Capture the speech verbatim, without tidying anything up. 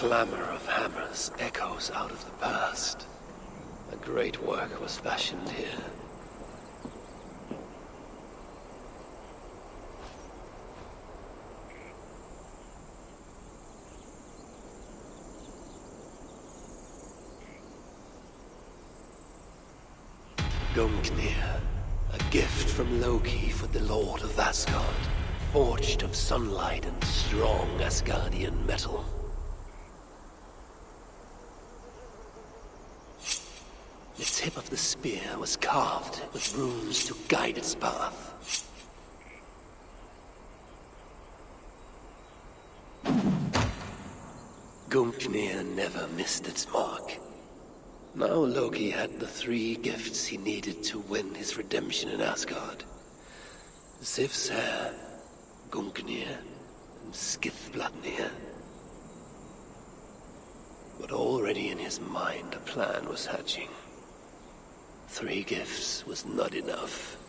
clamor of hammers echoes out of the past. A great work was fashioned here. Gungnir, a gift from Loki for the Lord of Asgard, forged of sunlight and strong Asgardian metal. The tip of the spear was carved with runes to guide its path. Gungnir never missed its mark. Now Loki had the three gifts he needed to win his redemption in Asgard. Sif's hair, Gungnir, and Skithbladnir. But already in his mind a plan was hatching. Three gifts was not enough.